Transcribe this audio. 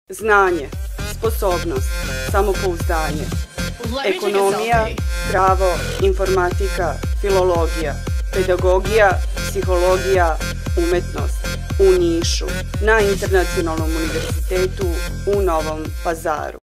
Znanje, sposobnost, samopouzdanje, ekonomija, pravo, informatika, filologija, pedagogija, psihologija, umetnost u Nišu na Internacionalnom univerzitetu u Novom Pazaru.